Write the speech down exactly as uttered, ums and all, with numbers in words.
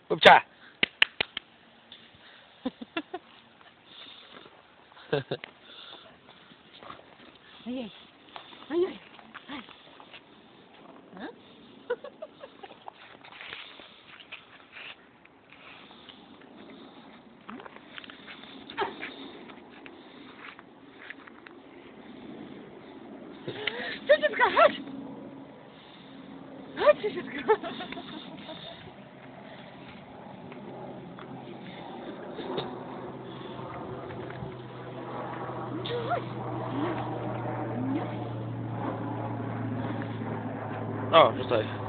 Babcia! Ojej, ojej, oj. No? Krzysieczka, chodź! Chodź, Krzysieczka! O, rzucaj.